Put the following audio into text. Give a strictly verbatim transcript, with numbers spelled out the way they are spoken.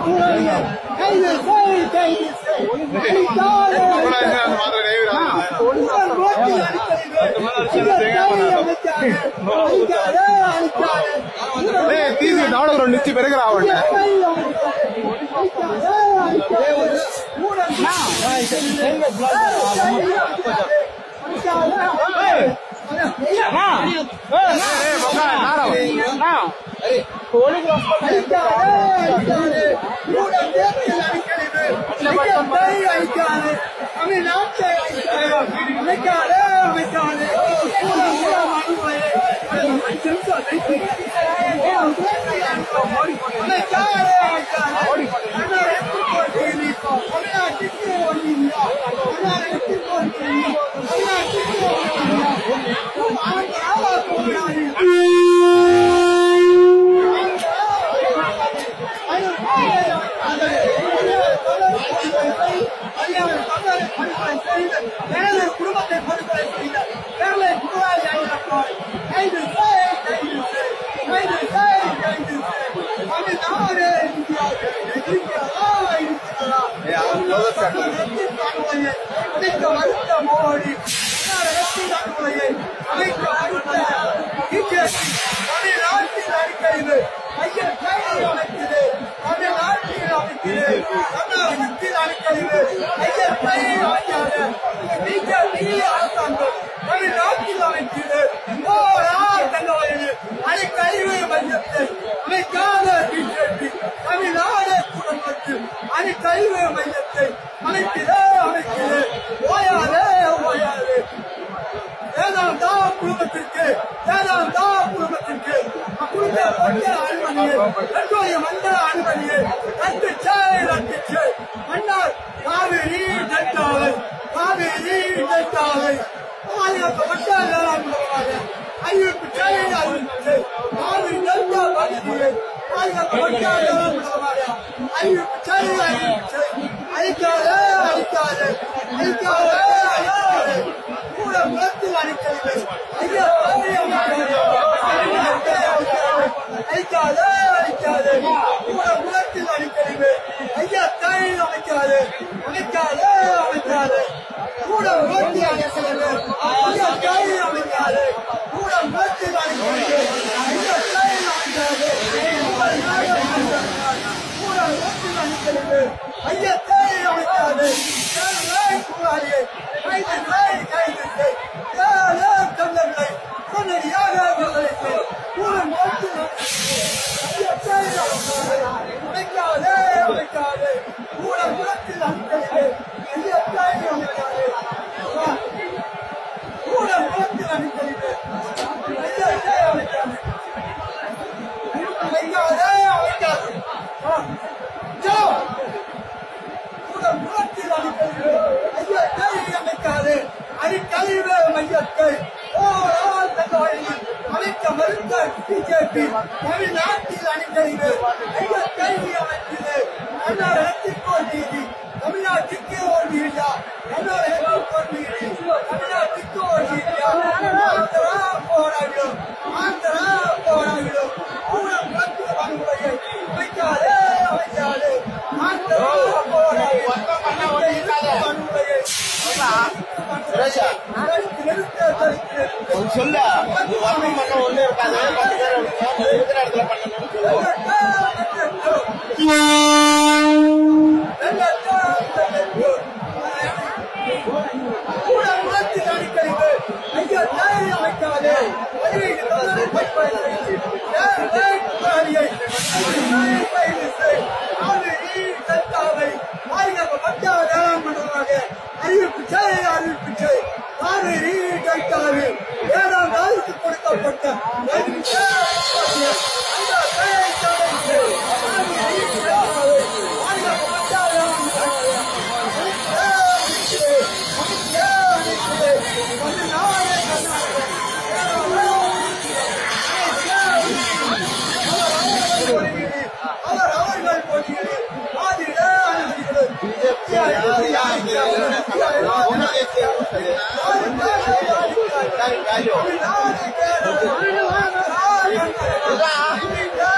తీసి దాడు నుంచి పెరిగి రావండి குடும்பத்தை பொறுப்பை செய்த கேரளை கைது கைது கைது கைது தமிழ்நாடு இந்தியா வருத்த மோடி அமைக்க வருத்த தமிழ்நாட்டில் அடிக்கிறது ஐயன் கைது அமைக்கிறது தமிழ்நாட்டில் அமைக்கிறது தமிழகத்தில் அடிக்கிறது ஐயன் கைது அமைக்காத பிஜேபி அரசாங்கம் தமிழ்நாட்டில் அமைக்கிறது தங்கவயது அணிக்கழிவு மையத்தை அமைக்காத பிஜேபி தமிழ்நாடு குடும்பத்தில் அணிக்கழிவு மையத்தை அமைக்கிறது அமைக்கிறது ஓயாதே ஓயாதே வேதாந்தா குடும்பத்திற்கு வேதாந்தா குடும்பத்திற்கு அக்குடும்ப அனுமதியை தற்போதைய மண்டல அனுமதியை ரத்துச்சே ரத்துச்சே மன்னர் காவிரி டெல்டாவை காவிரி டெல்டாவை பாதுகாக்கப்பட்ட வேளாண்மையாக அறிவிப்பு செய்தி அறிவிப்பு காவிரி டெல்டா பகுதியை பாதுகாக்கப்பட்ட வேளாண்மையாக அறிவிப்பு செய்தி அறிவிப்பு அழிக்காதே அழிக்காதே அழிக்காதே அழிக்காதே கூட குளத்தில் அழிக்கிறது அழிக்காதே அழிக்காதே கூட குளத்தில் அழிக்கிறது ஐயா கையில் அமைக்காது அமைக்காதே அமைக்காது கூட குளத்தில் அழிக்கிறது ஐயா கையில் அமைக்காது கூட குளத்தில் அழிக்கிறது ஐயா கையில் அமைக்காது கூட குளத்தில் அழிக்கிறது ஐயா கையில் அமைக்காது கூடாது கைது கைது கைது தமிழர்களை உடனடியாக விடுதலைக்கு கூட குளத்தில் அமைக்காதே அமைக்காது கூட குளத்தில் அழிக்கிறது ஐயா கையில் அமைக்காது கூட குளத்தில் அழிக்கிறது ஐயா கையில் அமைக்காது அமைக்காதே அமைக்காது கூட குளத்தில் அழிக்கிறது ஐயா கையில் அமைக்காது அணிக்கழிவு மையத்தை அமைக்க மறுத்த பிஜேபி தமிழ்நாட்டில் அணிக்கழிவு ஐயா கைவி அமைக்கிறது தமிழ்நாட்டிற்கு ஒரு நீதி தமிழ்நாட்டுக்கு ஒரு நீதியா தமிழ்நாட்டுக்கு ஒரு நீதி தமிழ்நாட்டுக்கு ஒரு நீதியா ஆந்திரா போராடிடும் ஆந்திரா போராடிடும் கூட குளத்தில் வன்முறையை அமைக்காதே அமைக்காது ஆந்திரா போராடிடும் வன்முறையை சொல்ல வர்ணம் பண்ண ஒண்ணு இருக்காது பத்து பேர் இருக்கிற இடத்துல அறிவிப்பு செய் அறிவிப்பு செய் காவிரி டெல்டாவில் ஏழாம் நாளுக்கு கொடுக்கப்பட்ட அவர் அவர்கள் போட்டியிலே ஆதிட அனுமதிகள்